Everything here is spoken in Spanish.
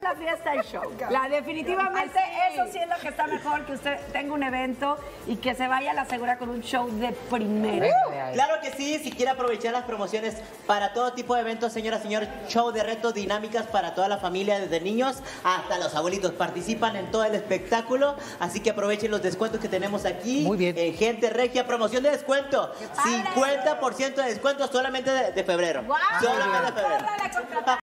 la fiesta y show. Definitivamente eso sí es lo que está mejor, que usted tenga un evento y que se vaya a la segura con un show de primera. Claro que sí, si quiere aprovechar las promociones para todo tipo de eventos, señora, señor, show de retos, dinámicas para toda la familia, desde niños hasta los abuelitos. Participan en todo el espectáculo, así que aprovechen los descuentos que tenemos aquí. Muy bien. En Gente Regia, promoción de descuento. 50% de descuento solamente de febrero. Wow. Solamente de febrero.